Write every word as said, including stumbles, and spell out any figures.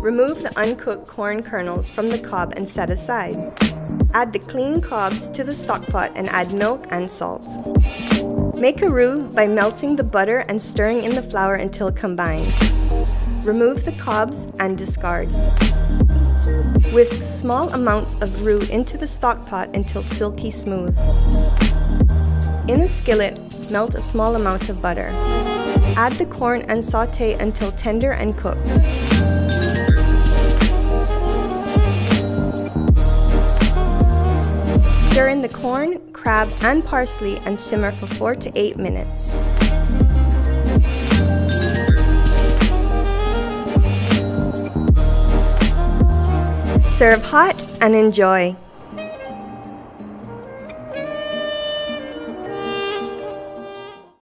Remove the uncooked corn kernels from the cob and set aside. Add the clean cobs to the stock pot and add milk and salt. Make a roux by melting the butter and stirring in the flour until combined. Remove the cobs and discard. Whisk small amounts of roux into the stock pot until silky smooth. In a skillet, melt a small amount of butter. Add the corn and sauté until tender and cooked. Stir in the corn, crab, and parsley and simmer for four to eight minutes. Serve hot and enjoy!